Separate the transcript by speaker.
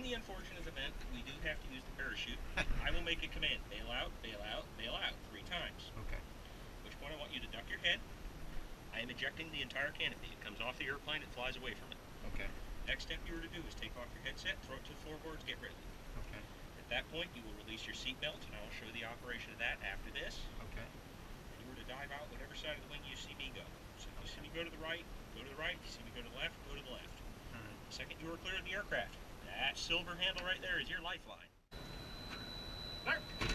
Speaker 1: the unfortunate event that we do have to use the parachute, I will make a command. Bail out, bail out, bail out 3 times.
Speaker 2: Okay.
Speaker 1: At which point I want you to duck your head. I am ejecting the entire canopy. It comes off the airplane, it flies away from it.
Speaker 2: Okay.
Speaker 1: Next step you were to do is take off your headset, throw it to the floorboards, get ready.
Speaker 2: Okay.
Speaker 1: At that point, you will release your seatbelt, and I will show the operation of that after this.
Speaker 2: Okay.
Speaker 1: And you were to dive out whatever side of the wing you see me go. So if you see me go to the right, go to the right. If you see me go to the left, go to the left.
Speaker 2: All right.
Speaker 1: The second you are clear of the aircraft, that silver handle right there is your lifeline. There.